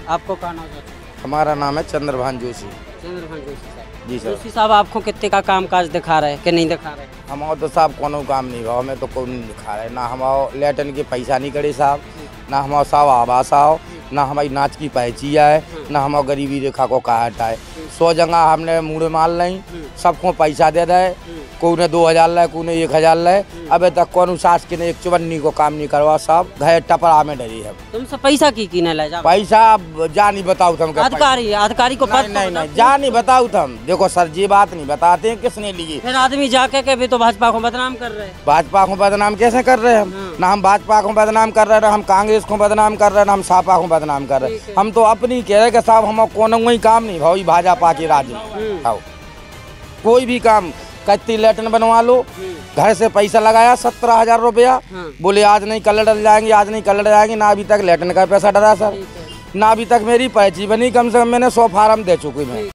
आपको कहाँ नाम है? हमारा नाम है चंद्रभान जोशी। चंद्रभान जोशी साहब। जी सर। जोशी साहब आपको कितने का काम काज दिखा रहे हैं कि नहीं दिखा रहे? हमारा तो साहब कोनो काम नहीं भाव हमें तो कोई नहीं दिखा रहे, ना हमारा लेटन के पैसा नहीं करे साहब, ना हमारा साहब आवास आओ, ना हमारी नाच की पहचिया है, ना हमारा गरीबी रेखा को कहा हटाए। 100 जगह हमने मुँह मार ली, सबको पैसा दे दे, कोई ने 2000 लाए, कोई ने 1000 लाए, अबे तक कौन सास के ने एक चवन्नी को काम नहीं करवा साहब, घर टपरा में डरी है। तुमसे पैसा की न ले जा? पैसा जा नहीं बताऊ तुम अधिकारी को पद नहीं जा नहीं बताऊ तुम। देखो सर जी बात नहीं बताते हैं किसने लिए। फिर आदमी जाके के भी तो भाजपा को बदनाम कर रहे हैं। भाजपा को बदनाम कैसे कर रहे हैं हम? ना हम भाजपा को बदनाम कर रहे हैं, ना हम कांग्रेस को बदनाम कर रहे हैं, ना हम सापा को बदनाम कर रहे हैं। हम तो अपनी कह रहे कि साहब हम कोनो काम नहीं भाई भाजपा के राज में कोई भी काम कत्ती लेटन बनवा लो, घर से पैसा लगाया 17,000 रुपया, बोले आज नहीं कल डल जाएंगे, आज नहीं कल डल जाएंगे, ना अभी तक लेटन का पैसा डरा सर, ना अभी तक मेरी पैची बनी, कम से कम मैंने 100 फार्म दे चुकी मैं।